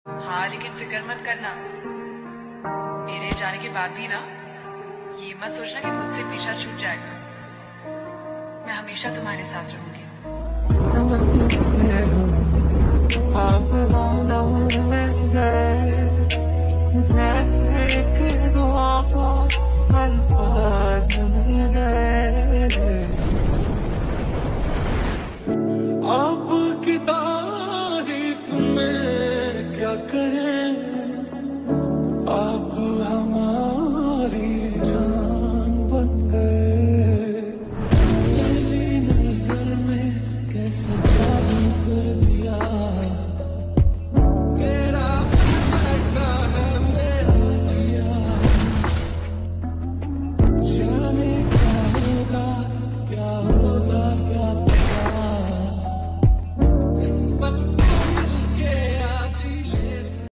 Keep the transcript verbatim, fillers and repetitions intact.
हाँ लेकिन फिक्र मत करना, मेरे जाने के बाद भी ना ये मत सोचना कि मुझसे पीछा छूट जाएगा। मैं हमेशा तुम्हारे साथ रहूंगी।